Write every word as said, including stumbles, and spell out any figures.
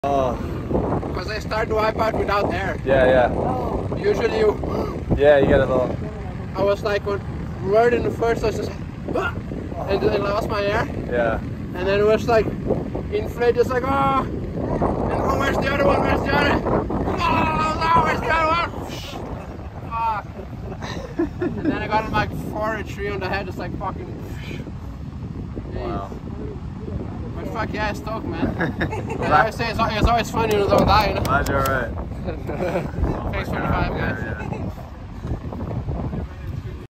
Oh. Because I start the wipeout without air. Yeah, yeah. Usually you... Yeah, you get a little... I was like, when we were in the first, I was just... And I lost my air. Yeah. And then it was like, inflate, just like, oh! And oh, where's the other one? Where's the other? Oh, no, where's the other one? Fuck. And then I got like four or three on the head, just like fucking... Wow. But fuck yeah, stoked, man. I always say it's, it's always fun when you don't die, you know? Glad you're alright. Thanks for the five, guys.